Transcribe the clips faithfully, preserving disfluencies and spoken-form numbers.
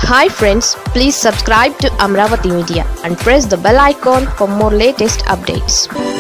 Hi friends, please subscribe to Amaravathi Media and press the bell icon for more latest updates.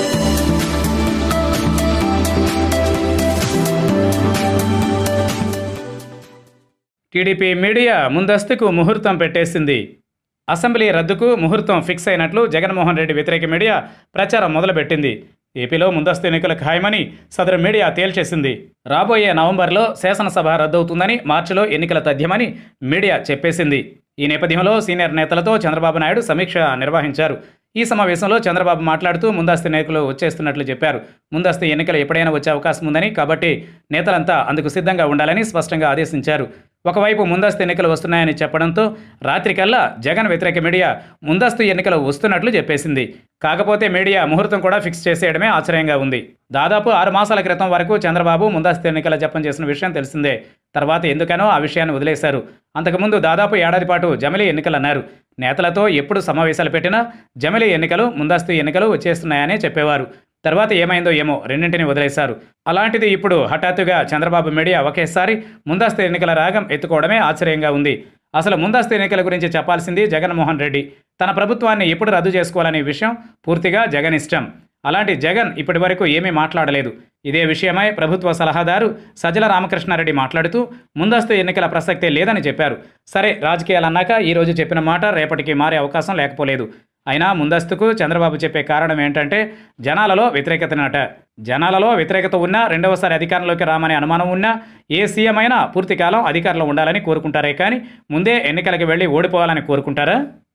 T D P media ముందస్తుకు ముహూర్తం పెట్టేసింది. Assembly రద్దుకు ముహూర్తం fix అయినట్లు జగన్మోహన్ రెడ్డి వ్యతిరేక media ప్రచారం మొదలుపెట్టింది. ఏపీలో ముందస్తు ఎన్నికలు ఖాయమని సదరు మీడియా తేల్చేసింది. రాబోయే నవంబర్లో శాసనసభ రద్దవుతుందని, మార్చిలో ఎన్నికల తథ్యమని మీడియా చెప్పేసింది. ఈ నేపథ్యంలో సీనియర్ నేతలతో చంద్రబాబు నాయుడు సమీక్ష నిర్వహించారు. ఈ సమావేశంలో చంద్రబాబు మాట్లాడుతూ ముందస్తు ఎన్నికలు వచ్చేస్తున్నట్లు చెప్పారు. ముందస్తు ఎన్నికలు ఎప్పుడైనా వచ్చే అవకాశం ఉందని, కాబట్టి నేతలంతా అందుకు సిద్ధంగా ఉండాలని స్పష్టంగా ఆదేశించారు. ఒకవైపు ముందస్తు ఎన్నికలు వస్తున్నాయని చెప్పడంతో రాత్రికల్లా జగన్ వ్యతిరేక మీడియా ముందస్తు ఎన్నికలు వస్తున్నట్లు చెప్పేసింది. కాకపోతే మీడియా ముహూర్తం కూడా ఫిక్స్ చేసేయడమే ఆశ్చర్యంగా ఉంది. దాదాపు ఆరు మాసాల క్రితం వరకు చంద్రబాబు ముందస్తు ఎన్నికల జపం చేసిన విషయం తెలిసిందే. తర్వాత ఎందుకనో ఆ విషయాన్ని వదిలేశారు. అంతకుముందు దాదాపు ఏడాది పాటు జమిలీ ఎన్నికలన్నారు. నేతలతో ఎప్పుడు సమావేశాలు పెట్టినా జమిలీ ఎన్నికలు, ముందస్తు ఎన్నికలు వచ్చేస్తున్నాయనే చెప్పేవారు. తర్వాత ఏమైందో ఏమో రెండింటిని వదిలేశారు. అలాంటిది ఇప్పుడు హఠాత్తుగా చంద్రబాబు మీడియా ఒకేసారి ముందస్తు ఎన్నికల రాగం ఎత్తుకోవడమే ఆశ్చర్యంగా ఉంది. అసలు ముందస్తు ఎన్నికల గురించి చెప్పాల్సింది జగన్మోహన్ రెడ్డి. తన ప్రభుత్వాన్ని ఎప్పుడు రద్దు చేసుకోవాలనే విషయం పూర్తిగా జగన్ ఇష్టం. అలాంటి జగన్ ఇప్పటి వరకు ఏమీ మాట్లాడలేదు. ఇదే విషయమై ప్రభుత్వ సలహాదారు సజ్జల రామకృష్ణారెడ్డి మాట్లాడుతూ ముందస్తు ఎన్నికల ప్రసక్తే లేదని చెప్పారు. సరే, రాజకీయాలన్నాక ఈరోజు చెప్పిన మాట రేపటికి మారే అవకాశం లేకపోలేదు. అయినా ముందస్తుకు చంద్రబాబు చెప్పే కారణం ఏంటంటే జనాలలో వ్యతిరేకతనట. జనాలలో వ్యతిరేకత ఉన్నా, రెండవసారి అధికారంలోకి రామనే అనుమానం ఉన్నా, ఏ సీఎం అయినా పూర్తికాలం అధికారంలో ఉండాలని కోరుకుంటారే కానీ ముందే ఎన్నికలకు వెళ్ళి ఓడిపోవాలని కోరుకుంటారా?